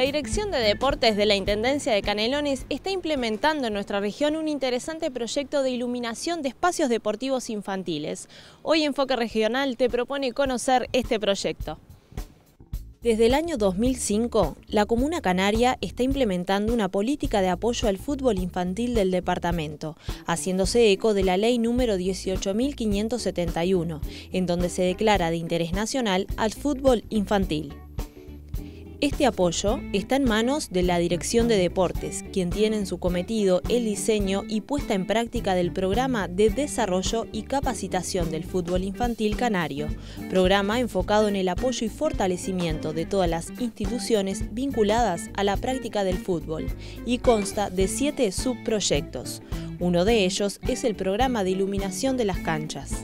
La Dirección de Deportes de la Intendencia de Canelones está implementando en nuestra región un interesante proyecto de iluminación de espacios deportivos infantiles. Hoy Enfoque Regional te propone conocer este proyecto. Desde el año 2005, la Comuna Canaria está implementando una política de apoyo al fútbol infantil del departamento, haciéndose eco de la Ley número 18.571, en donde se declara de interés nacional al fútbol infantil. Este apoyo está en manos de la Dirección de Deportes, quien tiene en su cometido el diseño y puesta en práctica del Programa de Desarrollo y Capacitación del Fútbol Infantil Canario, programa enfocado en el apoyo y fortalecimiento de todas las instituciones vinculadas a la práctica del fútbol, y consta de 7 subproyectos. Uno de ellos es el programa de iluminación de las canchas.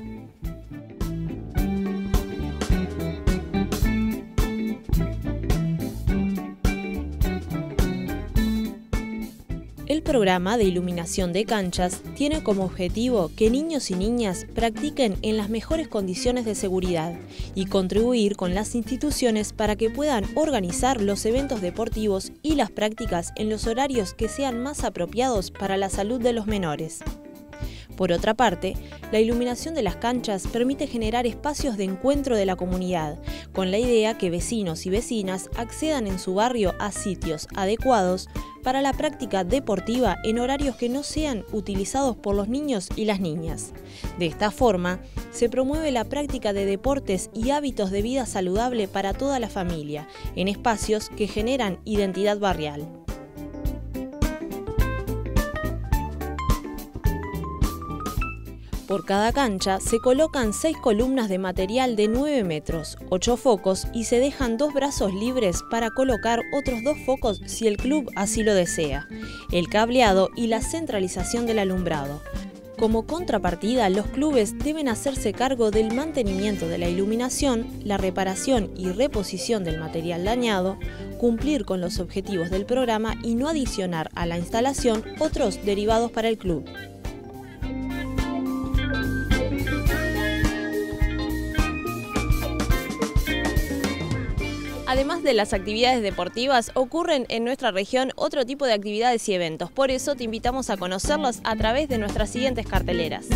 El programa de iluminación de canchas tiene como objetivo que niños y niñas practiquen en las mejores condiciones de seguridad y contribuir con las instituciones para que puedan organizar los eventos deportivos y las prácticas en los horarios que sean más apropiados para la salud de los menores. Por otra parte, la iluminación de las canchas permite generar espacios de encuentro de la comunidad, con la idea que vecinos y vecinas accedan en su barrio a sitios adecuados para la práctica deportiva en horarios que no sean utilizados por los niños y las niñas. De esta forma, se promueve la práctica de deportes y hábitos de vida saludable para toda la familia, en espacios que generan identidad barrial. Por cada cancha se colocan 6 columnas de material de 9 metros, 8 focos y se dejan 2 brazos libres para colocar otros 2 focos si el club así lo desea, el cableado y la centralización del alumbrado. Como contrapartida, los clubes deben hacerse cargo del mantenimiento de la iluminación, la reparación y reposición del material dañado, cumplir con los objetivos del programa y no adicionar a la instalación otros derivados para el club. Además de las actividades deportivas, ocurren en nuestra región otro tipo de actividades y eventos. Por eso te invitamos a conocerlos a través de nuestras siguientes carteleras.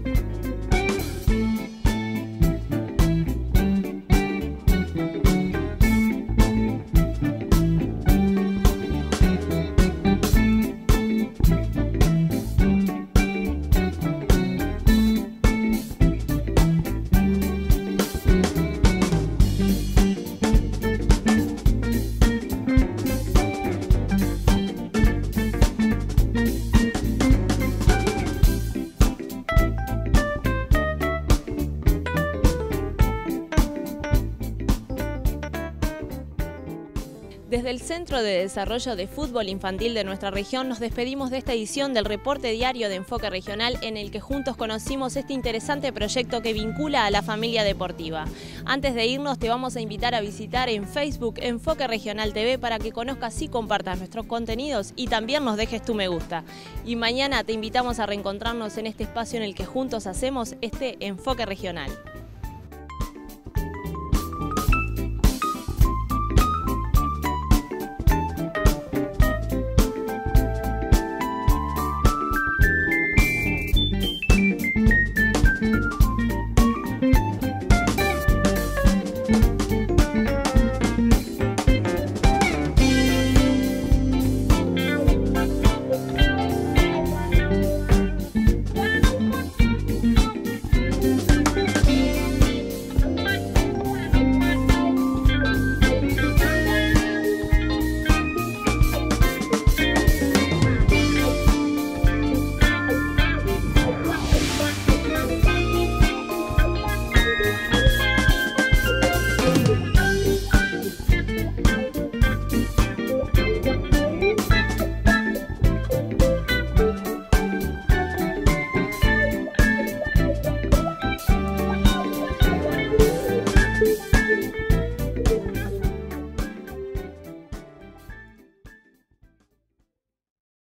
Desde el Centro de Desarrollo de Fútbol Infantil de nuestra región nos despedimos de esta edición del reporte diario de Enfoque Regional, en el que juntos conocimos este interesante proyecto que vincula a la familia deportiva. Antes de irnos te vamos a invitar a visitar en Facebook Enfoque Regional TV para que conozcas y compartas nuestros contenidos y también nos dejes tu me gusta. Y mañana te invitamos a reencontrarnos en este espacio en el que juntos hacemos este Enfoque Regional.